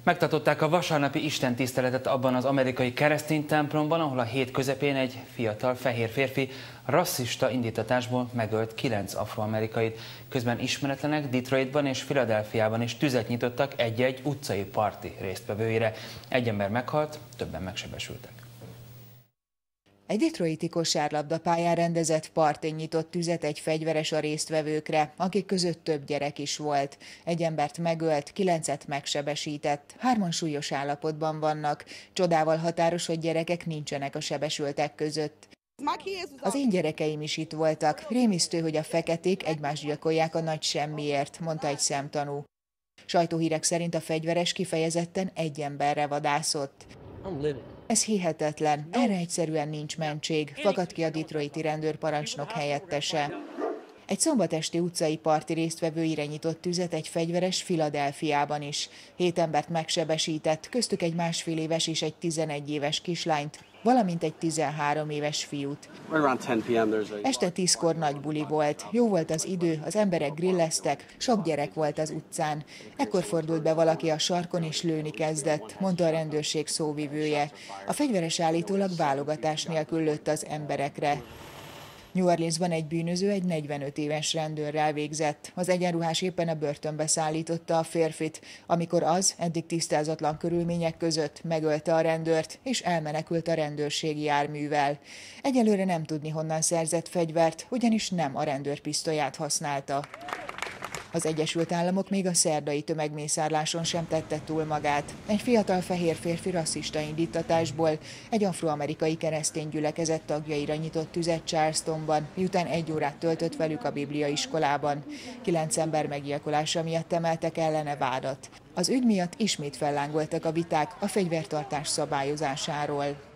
Megtartották a vasárnapi istentiszteletet abban az amerikai keresztény templomban, ahol a hét közepén egy fiatal fehér férfi rasszista indíttatásból megölt 9 afroamerikait. Közben ismeretlenek Detroitban és Philadelphiában is tüzet nyitottak egy-egy utcai parti résztvevőire. Egy ember meghalt, többen megsebesültek. Egy detroiti kosárlabdapályán rendezett partin nyitott tüzet egy fegyveres a résztvevőkre, akik között több gyerek is volt. Egy embert megölt, 9-et megsebesített, 3-an súlyos állapotban vannak. Csodával határos, hogy gyerekek nincsenek a sebesültek között. Az én gyerekeim is itt voltak. Rémisztő, hogy a feketék egymást gyilkolják a nagy semmiért, mondta egy szemtanú. Sajtóhírek szerint a fegyveres kifejezetten egy emberre vadászott. Ez hihetetlen, erre egyszerűen nincs mentség, fakadt ki a detroiti rendőrparancsnok helyettese. Egy szombat esti utcai parti résztvevőire nyitott tüzet egy fegyveres Philadelphiában is. 7 embert megsebesített, köztük egy 1,5 éves és egy 11 éves kislányt, valamint egy 13 éves fiút. Este 10-kor nagy buli volt. Jó volt az idő, az emberek grilleztek, sok gyerek volt az utcán. Ekkor fordult be valaki a sarkon és lőni kezdett, mondta a rendőrség szóvivője. A fegyveres állítólag válogatás nélkül lőtt az emberekre. New Orleansban egy bűnöző egy 45 éves rendőrrel végzett. Az egyenruhás éppen a börtönbe szállította a férfit, amikor az eddig tisztázatlan körülmények között megölte a rendőrt, és elmenekült a rendőrségi járművel. Egyelőre nem tudni, honnan szerzett fegyvert, ugyanis nem a rendőrpisztolyát használta. Az Egyesült Államok még a szerdai tömegmészárláson sem tette túl magát. Egy fiatal fehér férfi rasszista indíttatásból egy afroamerikai keresztény gyülekezet tagjaira nyitott tüzet Charlestonban, miután 1 órát töltött velük a bibliaiskolában. 9 ember meggyilkolása miatt emeltek ellene vádat. Az ügy miatt ismét fellángoltak a viták a fegyvertartás szabályozásáról.